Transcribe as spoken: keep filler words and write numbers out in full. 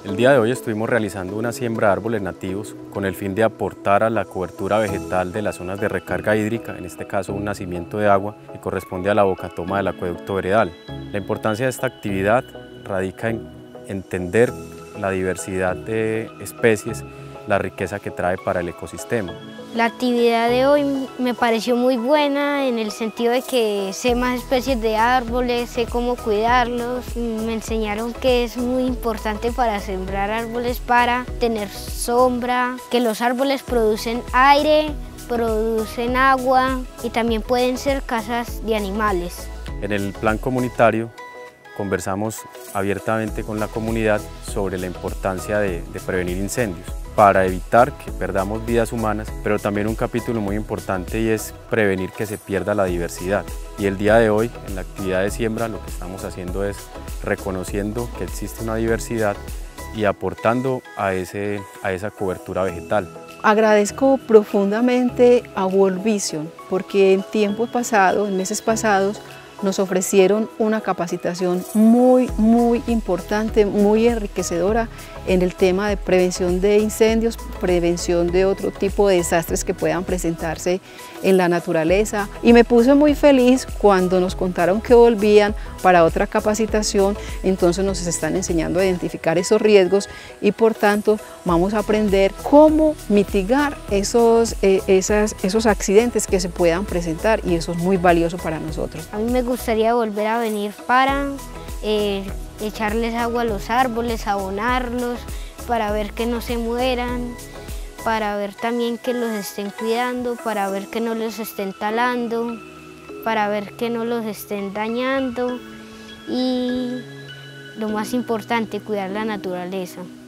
El día de hoy estuvimos realizando una siembra de árboles nativos con el fin de aportar a la cobertura vegetal de las zonas de recarga hídrica, en este caso un nacimiento de agua que corresponde a la bocatoma del acueducto veredal. La importancia de esta actividad radica en entender la diversidad de especies, la riqueza que trae para el ecosistema. La actividad de hoy me pareció muy buena en el sentido de que sé más especies de árboles, sé cómo cuidarlos. Me enseñaron que es muy importante para sembrar árboles para tener sombra, que los árboles producen aire, producen agua y también pueden ser casas de animales. En el plan comunitario conversamos abiertamente con la comunidad sobre la importancia de, de prevenir incendios, para evitar que perdamos vidas humanas, pero también un capítulo muy importante y es prevenir que se pierda la diversidad. Y el día de hoy, en la actividad de siembra, lo que estamos haciendo es reconociendo que existe una diversidad y aportando a, ese, a esa cobertura vegetal. Agradezco profundamente a World Vision porque en tiempos pasados, en meses pasados, nos ofrecieron una capacitación muy, muy importante, muy enriquecedora en el tema de prevención de incendios, prevención de otro tipo de desastres que puedan presentarse en la naturaleza. Y me puse muy feliz cuando nos contaron que volvían para otra capacitación, entonces nos están enseñando a identificar esos riesgos y por tanto vamos a aprender cómo mitigar esos, eh, esas, esos accidentes que se puedan presentar y eso es muy valioso para nosotros. A mí me gustaría volver a venir para eh, echarles agua a los árboles, abonarlos, para ver que no se mueran, para ver también que los estén cuidando, para ver que no los estén talando, para ver que no los estén dañando y lo más importante, cuidar la naturaleza.